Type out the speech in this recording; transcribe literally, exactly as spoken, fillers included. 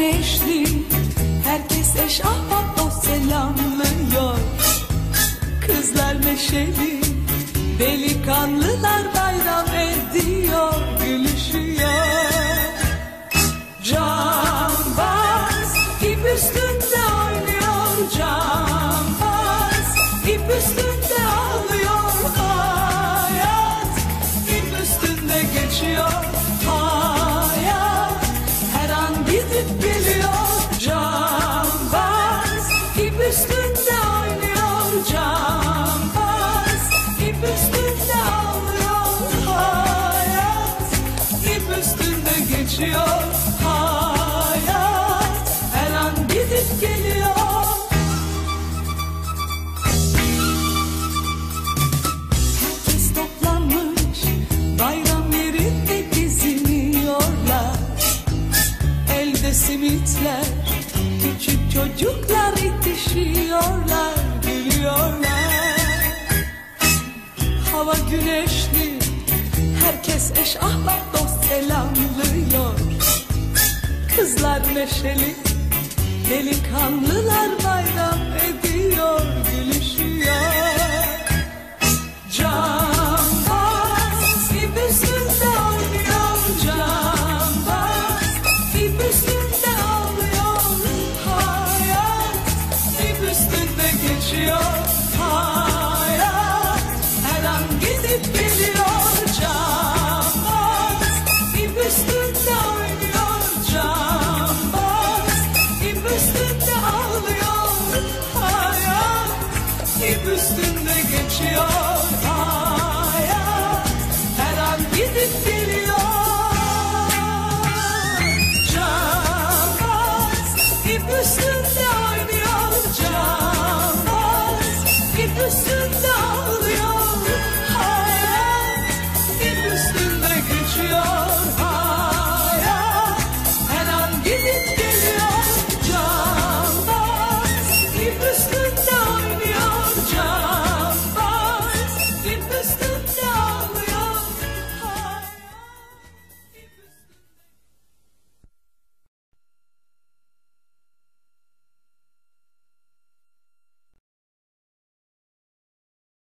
güneşli, herkes eş ahbap dost selamlıyor. Kızlar neşeli, delikanlılar bayram ediyor, gülüşüyor. Cambaz ip üstünde oynuyor, cambaz ip üstünde ağlıyor. Hayat ip üstünde geçiyor, hayat her an gidip geliyor. Cambaz ip üstünde oynuyor, cambaz ip üstünde ağlıyor. Hayat ip üstünde geçiyor, hayat her an gidip geliyor. Herkes toplanmış bayram yerinde geziniyorlar. Elde simitler, küçük çocuklar itişiyorlar, gülüyorlar. Hava güneşli, herkes eş ahbap dost selamlıyor. Kızlar neşeli, delikanlılar bayram ediyor, gülüşüyor. Cambaz ip üstünde oynuyor, cambaz ip üstünde ağlıyor. Hayat ip üstünde geçiyor, hayat her an gidip geliyor. Cambaz ip üstünde oynuyor, cambaz ip üstünde ağlıyor. Hayat ip üstünde geçiyor, hayat her an gidip geliyor. Cambaz ip üstünde oynuyor, cambaz ip üstünde